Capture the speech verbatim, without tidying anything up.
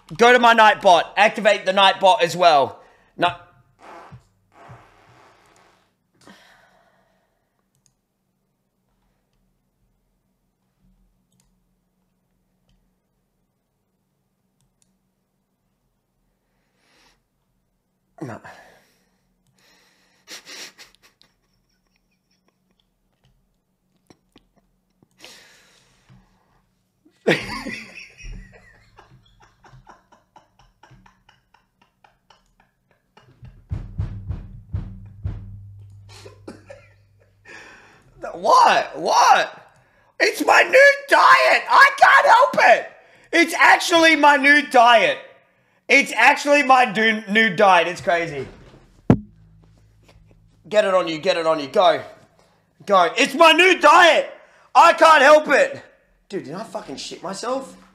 Go to my night bot. Activate the night bot as well. No. No. What? What? It's my new diet. I can't help it. It's actually my new diet. It's actually my new, new diet. It's crazy. Get it on you. Get it on you. Go. Go. It's my new diet. I can't help it. Dude, did I fucking shit myself?